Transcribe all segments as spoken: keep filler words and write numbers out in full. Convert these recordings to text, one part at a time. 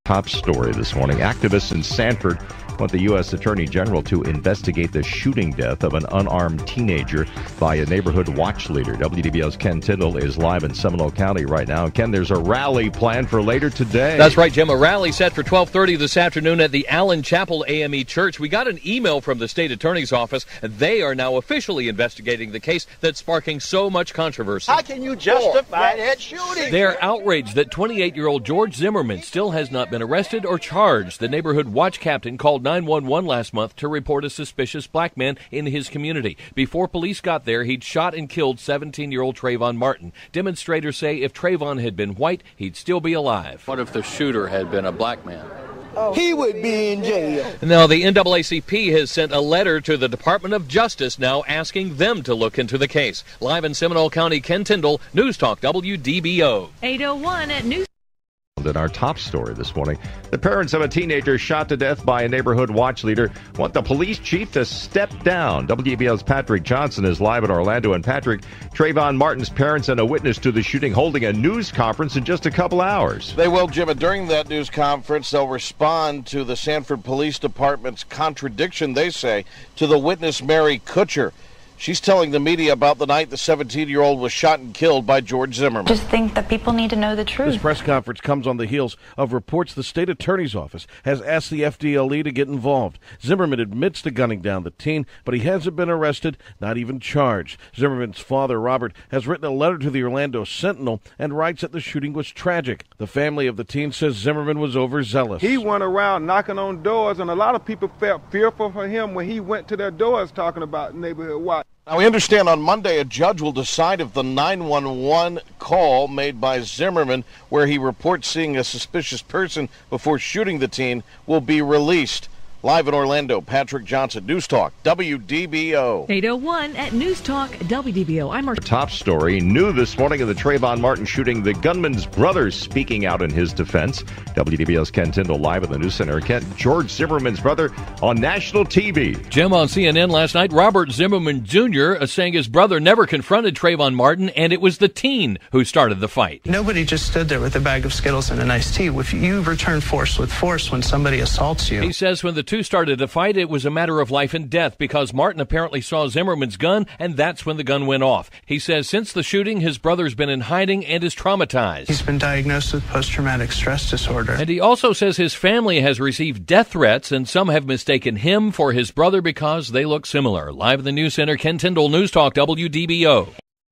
Top story this morning. Activists in Sanford want the U S Attorney General to investigate the shooting death of an unarmed teenager by a neighborhood watch leader. W D B O's Ken Tyndall is live in Seminole County right now. Ken, there's a rally planned for later today. That's right, Jim. A rally set for twelve thirty this afternoon at the Allen Chapel A M E Church. We got an email from the state attorney's office. They are now officially investigating the case that's sparking so much controversy. How can you justify that shooting? They're outraged that twenty-eight-year-old George Zimmerman still has not been arrested or charged. The neighborhood watch captain called nine one one last month to report a suspicious black man in his community. Before police got there, he'd shot and killed seventeen-year-old Trayvon Martin. Demonstrators say if Trayvon had been white, he'd still be alive. What if the shooter had been a black man? He would be in jail. Now, the N double A C P has sent a letter to the Department of Justice now asking them to look into the case. Live in Seminole County, Ken Tyndall, News Talk W D B O. eight oh one at News. In our top story this morning, the parents of a teenager shot to death by a neighborhood watch leader want the police chief to step down. W D B O's Patrick Johnson is live in Orlando. And Patrick, Trayvon Martin's parents and a witness to the shooting holding a news conference in just a couple hours. They will, Jim, and during that news conference, they'll respond to the Sanford Police Department's contradiction, they say, to the witness Mary Kutcher. She's telling the media about the night the seventeen-year-old was shot and killed by George Zimmerman. Just think that people need to know the truth. This press conference comes on the heels of reports the state attorney's office has asked the F D L E to get involved. Zimmerman admits to gunning down the teen, but he hasn't been arrested, not even charged. Zimmerman's father, Robert, has written a letter to the Orlando Sentinel and writes that the shooting was tragic. The family of the teen says Zimmerman was overzealous. He went around knocking on doors, and a lot of people felt fearful for him when he went to their doors talking about neighborhood watch. Now, we understand on Monday a judge will decide if the nine one one call made by Zimmerman, where he reports seeing a suspicious person before shooting the teen, will be released. Live in Orlando, Patrick Johnson, News Talk W D B O. eight oh one at News Talk W D B O. I'm our top story. New this morning in the Trayvon Martin shooting, the gunman's brother speaking out in his defense. W D B O's Ken Tyndall live at the News Center. Ken, George Zimmerman's brother on national T V. Jim, on C N N last night, Robert Zimmerman Junior uh, saying his brother never confronted Trayvon Martin, and it was the teen who started the fight. Nobody just stood there with a bag of Skittles and a nice tea. If you return force with force when somebody assaults you. He says when the two started to fight, it was a matter of life and death because Martin apparently saw Zimmerman's gun, and that's when the gun went off. He says since the shooting, his brother's been in hiding and is traumatized. He's been diagnosed with post-traumatic stress disorder. And he also says his family has received death threats, and some have mistaken him for his brother because they look similar. Live at the News Center, Ken Tyndall, News Talk W D B O.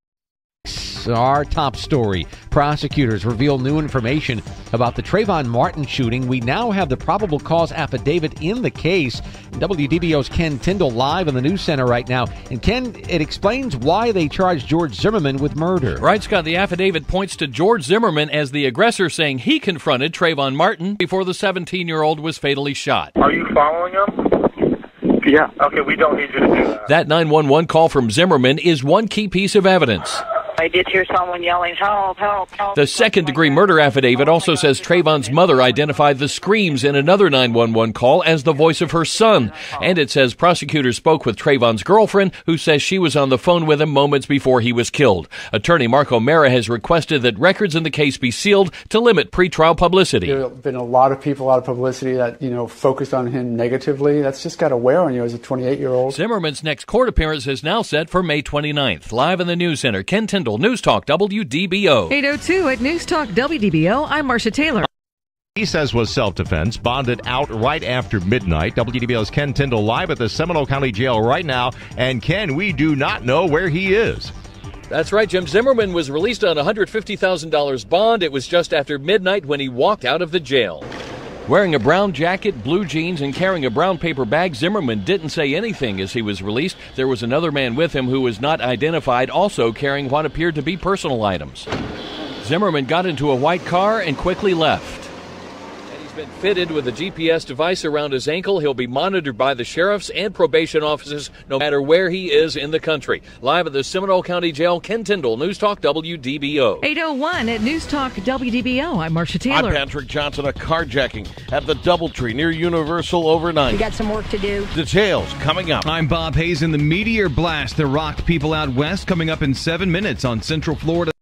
Our top story. Prosecutors reveal new information about the Trayvon Martin shooting. We now have the probable cause affidavit in the case. W D B O's Ken Tyndall live in the News Center right now. And Ken, it explains why they charged George Zimmerman with murder. Right, Scott. The affidavit points to George Zimmerman as the aggressor, saying he confronted Trayvon Martin before the seventeen-year-old was fatally shot. Are you following him? Yeah. Okay, we don't need you to do that. That nine one one call from Zimmerman is one key piece of evidence. I did hear someone yelling, help, help, help. The second-degree murder affidavit also says Trayvon's mother identified the screams in another nine one one call as the voice of her son. And it says prosecutors spoke with Trayvon's girlfriend, who says she was on the phone with him moments before he was killed. Attorney Mark O'Mara has requested that records in the case be sealed to limit pretrial publicity. There have been a lot of people, a lot of publicity that, you know, focused on him negatively. That's just got to wear on you as a twenty-eight-year-old. Zimmerman's next court appearance is now set for May twenty-ninth. Live in the News Center, Ken Tyndall, News Talk W D B O. eight oh two at News Talk W D B O. I'm Marcia Taylor. He says was self-defense, bonded out right after midnight. W D B O's Ken Tyndall live at the Seminole County Jail right now. And Ken, we do not know where he is. That's right, Jim. Zimmerman was released on one hundred fifty thousand dollars bond. It was just after midnight when he walked out of the jail. Wearing a brown jacket, blue jeans, and carrying a brown paper bag, Zimmerman didn't say anything as he was released. There was another man with him who was not identified, also carrying what appeared to be personal items. Zimmerman got into a white car and quickly left. And he's been fitted with a G P S device around his ankle. He'll be monitored by the sheriffs and probation officers no matter where he is in the country. Live at the Seminole County Jail, Ken Tyndall, News Talk W D B O. eight oh one at News Talk W D B O. I'm Marcia Taylor. I'm Patrick Johnson. A carjacking at the Doubletree near Universal overnight. We got some work to do. Details coming up. I'm Bob Hayes in the meteor blast that rocked people out west, coming up in seven minutes on Central Florida.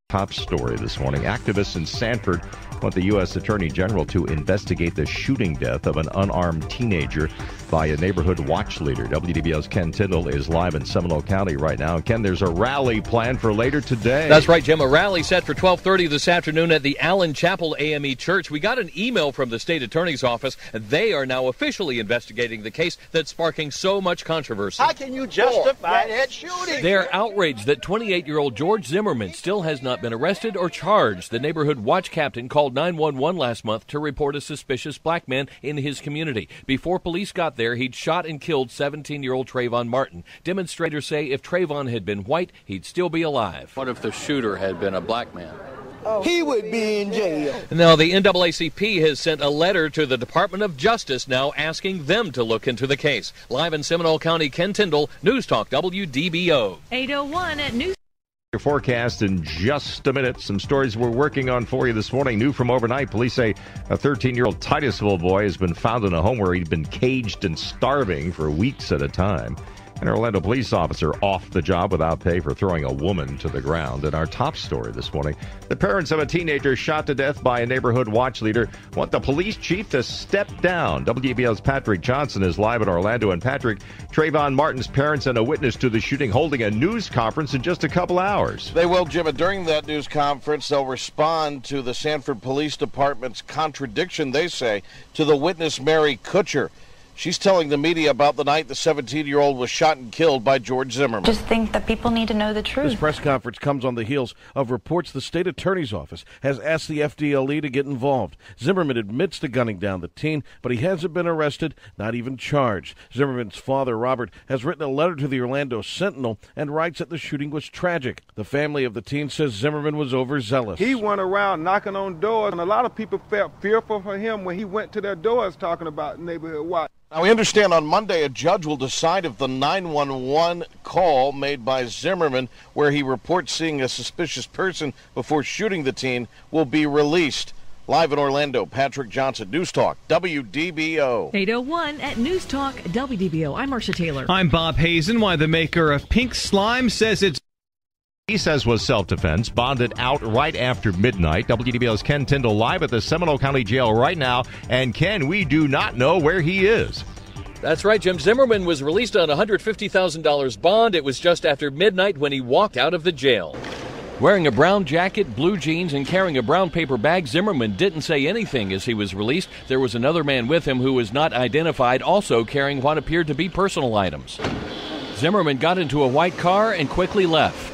Top story this morning. Activists in Sanford want the U S Attorney General to investigate the shooting death of an unarmed teenager by a neighborhood watch leader. W D B O's Ken Tyndall is live in Seminole County right now. Ken, there's a rally planned for later today. That's right, Jim. A rally set for twelve thirty this afternoon at the Allen Chapel A M E Church. We got an email from the state attorney's office, and they are now officially investigating the case that's sparking so much controversy. How can you justify that shooting? They're outraged that twenty-eight-year-old George Zimmerman still has not been arrested or charged. The neighborhood watch captain called nine one one last month to report a suspicious black man in his community. Before police got there, he'd shot and killed seventeen-year-old Trayvon Martin. Demonstrators say if Trayvon had been white, he'd still be alive. What if the shooter had been a black man? He would be in jail. Now, the N double A C P has sent a letter to the Department of Justice now asking them to look into the case. Live in Seminole County, Ken Tyndall, News Talk W D B O. eight oh one at News. Your forecast in just a minute. Some stories we're working on for you this morning. New from overnight, police say a thirteen-year-old Titusville boy has been found in a home where he'd been caged and starving for weeks at a time. An Orlando police officer off the job without pay for throwing a woman to the ground. In our top story this morning, the parents of a teenager shot to death by a neighborhood watch leader want the police chief to step down. W D B O's Patrick Johnson is live in Orlando. And Patrick, Trayvon Martin's parents and a witness to the shooting holding a news conference in just a couple hours. They will, Jim. And during that news conference, they'll respond to the Sanford Police Department's contradiction, they say, to the witness Mary Kutcher. She's telling the media about the night the seventeen-year-old was shot and killed by George Zimmerman. Just think that people need to know the truth. This press conference comes on the heels of reports the state attorney's office has asked the F D L E to get involved. Zimmerman admits to gunning down the teen, but he hasn't been arrested, not even charged. Zimmerman's father, Robert, has written a letter to the Orlando Sentinel and writes that the shooting was tragic. The family of the teen says Zimmerman was overzealous. He went around knocking on doors, and a lot of people felt fearful for him when he went to their doors talking about neighborhood watch. Now, we understand on Monday a judge will decide if the nine one one call made by Zimmerman, where he reports seeing a suspicious person before shooting the teen, will be released. Live in Orlando, Patrick Johnson, News Talk W D B O. eight oh one at News Talk W D B O. I'm Marcia Taylor. I'm Bob Hazen. Why the maker of Pink Slime says it's He says was self-defense, bonded out right after midnight. W D B O's Ken Tyndall live at the Seminole County Jail right now. And Ken, we do not know where he is. That's right, Jim. Zimmerman was released on a one hundred fifty thousand dollars bond. It was just after midnight when he walked out of the jail. Wearing a brown jacket, blue jeans, and carrying a brown paper bag, Zimmerman didn't say anything as he was released. There was another man with him who was not identified, also carrying what appeared to be personal items. Zimmerman got into a white car and quickly left.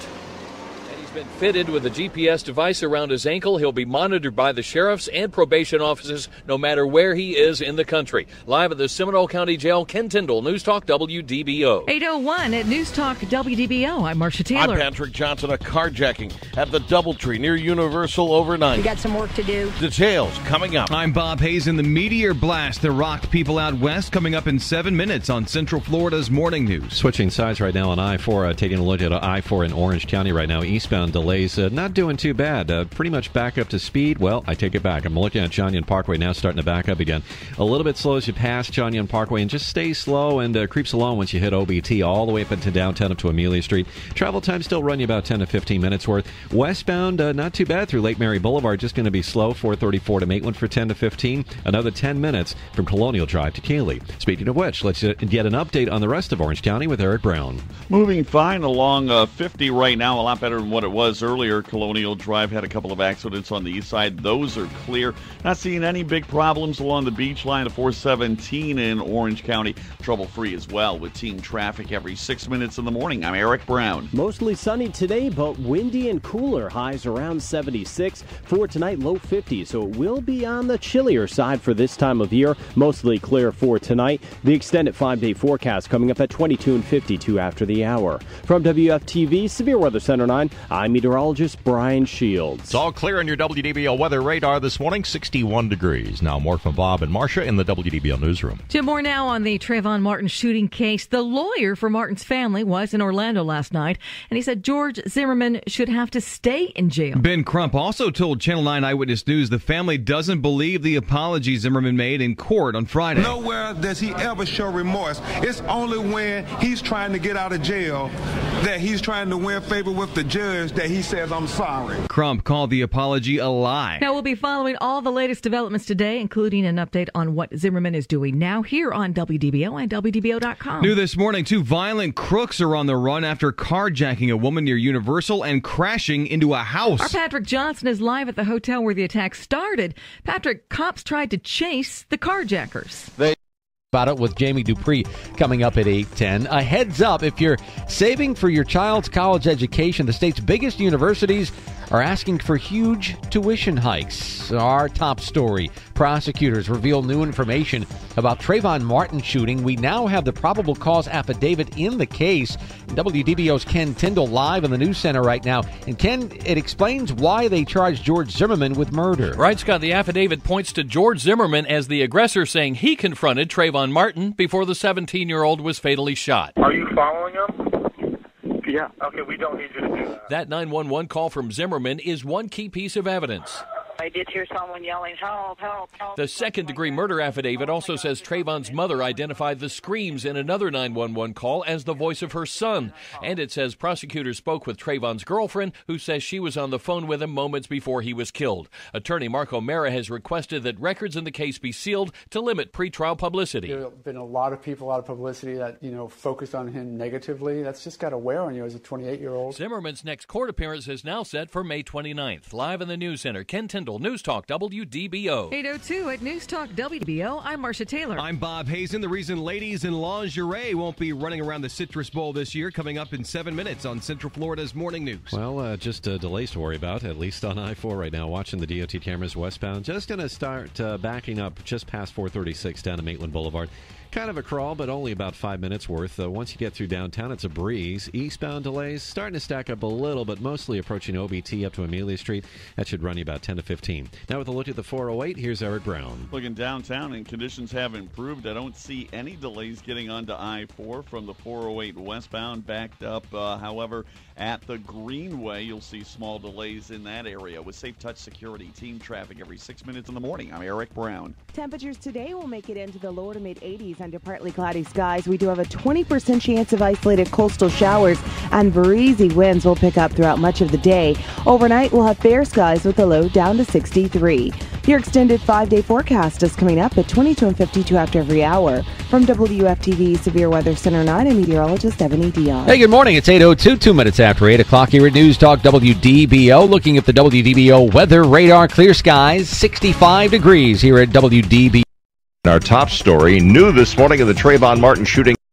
Been fitted with a G P S device around his ankle. He'll be monitored by the sheriffs and probation officers no matter where he is in the country. Live at the Seminole County Jail, Ken Tyndall, News Talk W D B O. eight oh one at News Talk W D B O. I'm Marcia Taylor. I'm Patrick Johnson. A carjacking at the Doubletree near Universal overnight. We got some work to do. Details coming up. I'm Bob Hazen. The meteor blast that rocked people out west coming up in seven minutes on Central Florida's Morning News. Switching sides right now on I four, uh, taking a look at I four in Orange County right now. Eastbound delays uh, not doing too bad. Uh, pretty much back up to speed. Well, I take it back. I'm looking at Chanian Parkway now, starting to back up again. A little bit slow as you pass Chanian Parkway, and just stay slow and uh, creeps along once you hit O B T all the way up into downtown up to Amelia Street. Travel time still run you about ten to fifteen minutes worth. Westbound, uh, not too bad through Lake Mary Boulevard. Just going to be slow, four thirty-four to Maitland for ten to fifteen. Another ten minutes from Colonial Drive to Cayley. Speaking of which, let's uh, get an update on the rest of Orange County with Eric Brown. Moving fine along uh, fifty right now, a lot better than what it was earlier. Colonial Drive had a couple of accidents on the east side. Those are clear. Not seeing any big problems along the beach line of four seventeen in Orange County. Trouble-free as well with team traffic every six minutes in the morning. I'm Eric Brown. Mostly sunny today, but windy and cooler. Highs around seventy-six. For tonight, low fifties, so it will be on the chillier side for this time of year. Mostly clear for tonight. The extended five-day forecast coming up at twenty-two and fifty-two after the hour. From W F T V Severe Weather Center nine, I'm meteorologist Brian Shields. It's all clear on your W D B O weather radar this morning, sixty-one degrees. Now more from Bob and Marcia in the W D B O newsroom. Jim, more now on the Trayvon Martin shooting case. The lawyer for Martin's family was in Orlando last night, and he said George Zimmerman should have to stay in jail. Ben Crump also told Channel nine Eyewitness News the family doesn't believe the apology Zimmerman made in court on Friday. Nowhere does he ever show remorse. It's only when he's trying to get out of jail that he's trying to win favor with the judge that he says I'm sorry. Crump called the apology a lie. Now, we'll be following all the latest developments today, including an update on what Zimmerman is doing now here on W D B O and W D B O dot com. New this morning, two violent crooks are on the run after carjacking a woman near Universal and crashing into a house. Our Patrick Johnson is live at the hotel where the attack started. Patrick, cops tried to chase the carjackers. They About it with Jamie Dupree coming up at eight ten. A heads up, if you're saving for your child's college education, the state's biggest universities are asking for huge tuition hikes. Our top story, prosecutors reveal new information about Trayvon Martin shooting. We now have the probable cause affidavit in the case. W D B O's Ken Tyndall live in the news center right now. And Ken, it explains why they charged George Zimmerman with murder. Right, Scott, the affidavit points to George Zimmerman as the aggressor, saying he confronted Trayvon Martin before the seventeen-year-old was fatally shot. Are you following him? Yeah. Okay, we don't need you to do that. That nine one one call from Zimmerman is one key piece of evidence. I did hear someone yelling, help, help, help. The second-degree murder affidavit also says Trayvon's mother identified the screams in another nine one one call as the voice of her son. And it says prosecutors spoke with Trayvon's girlfriend, who says she was on the phone with him moments before he was killed. Attorney Mark O'Mara has requested that records in the case be sealed to limit pretrial publicity. There have been a lot of people, a lot of publicity that, you know, focused on him negatively. That's just got to wear on you as a twenty-eight-year-old. Zimmerman's next court appearance is now set for May twenty-ninth. Live in the News Center, Ken Tyndall, News Talk W D B O. eight oh two at News Talk W D B O. I'm Marcia Taylor. I'm Bob Hazen. The reason ladies in lingerie won't be running around the Citrus Bowl this year, coming up in seven minutes on Central Florida's Morning News. Well, uh, just uh, delays to worry about, at least on I four right now. Watching the D O T cameras westbound. Just going to start uh, backing up just past four thirty-six down to Maitland Boulevard. Kind of a crawl, but only about five minutes worth. Uh, once you get through downtown, it's a breeze. Eastbound delays starting to stack up a little, but mostly approaching O B T up to Amelia Street. That should run you about ten to fifteen. Now with a look at the four oh eight, here's Eric Brown. Looking downtown, and conditions have improved. I don't see any delays getting onto I four from the four oh eight westbound, backed up. Uh, however, at the Greenway, you'll see small delays in that area with Safe Touch Security. Team traffic every six minutes in the morning. I'm Eric Brown. Temperatures today will make it into the lower to mid eighties under partly cloudy skies. We do have a twenty percent chance of isolated coastal showers, and breezy winds will pick up throughout much of the day. Overnight, we'll have fair skies with a low down to sixty-three. Your extended five-day forecast is coming up at twenty-two and fifty-two after every hour. From W F T V Severe Weather Center nine, I'm meteorologist Ebony Dion. Hey, good morning. It's eight oh two, two minutes after eight o'clock here at News Talk W D B O. Looking at the W D B O weather radar, clear skies, sixty-five degrees here at W D B O. Our top story, new this morning of the Trayvon Martin shooting.